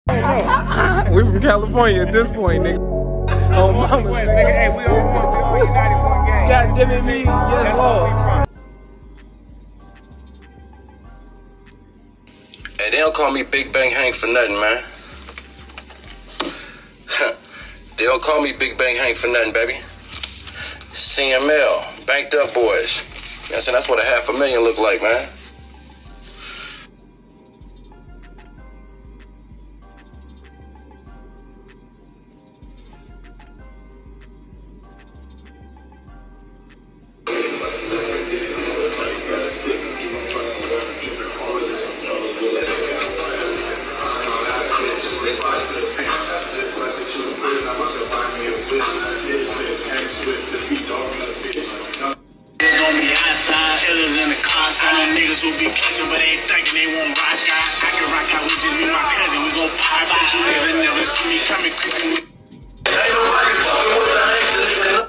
We from California at this point, nigga. Oh, mama, nigga. Hey, we on one. We united one game. God damn it, me. Yes, Lord. Hey, they don't call me Big Bang Hank for nothing, man. They don't call me Big Bang Hank for nothing, baby. CML, banked up boys. You know what I'm saying? That's what $500,000 look like, man. I know niggas who be catching, but they thinking they won't rock out. I can rock out with just me, my cousin. We gon' pop out. You niggas never see me coming cooking with. Ain't nobody fucking with the hangsters.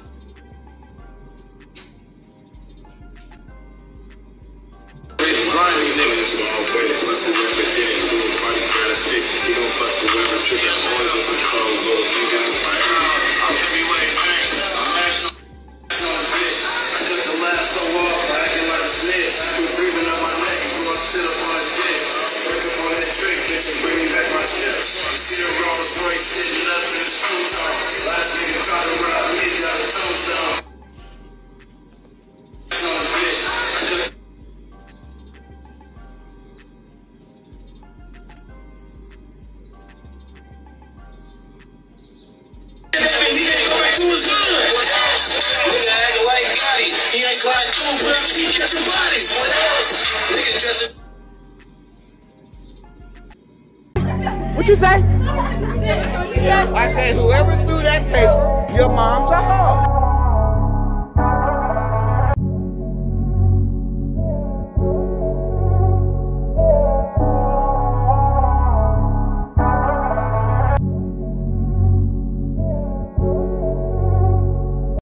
Grimy niggas, so I'm waiting. Plus, we representing through a party kind of stick. We gon' fuck the weather, trigger boys with some clothes. Little nigga, I'm heavyweight, bang. I'm master. I took the last so off, acting like a snitch. Breathing up my neck, you gon' sit up on his dick. Break up on that trick, bitch, and bring me back my chips. You see the Rolls Royce sitting up in his futon. Last nigga tried to rob me, got a tombstone. He ain't sliding too, bro. He catching bodies. What else? Nigga dressing. What you say? I said whoever threw that paper, your mom